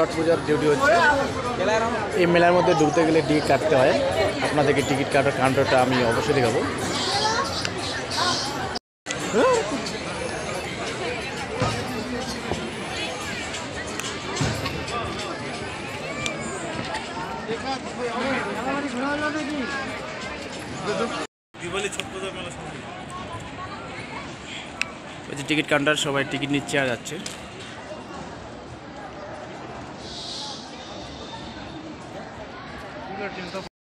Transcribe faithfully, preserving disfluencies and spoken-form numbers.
ছট পূজার ডিউটি হচ্ছে। এই মেলার মধ্যে ঢুকতে গেলে টিকিট কাটতে হয়। আপনাদেরকে টিকিট কাটার কাউন্টারটা আমি অবশ্যই দেখাবো। ওই যে টিকিট কাউন্টার, সবাই টিকিট নিচ্ছে আর যাচ্ছে।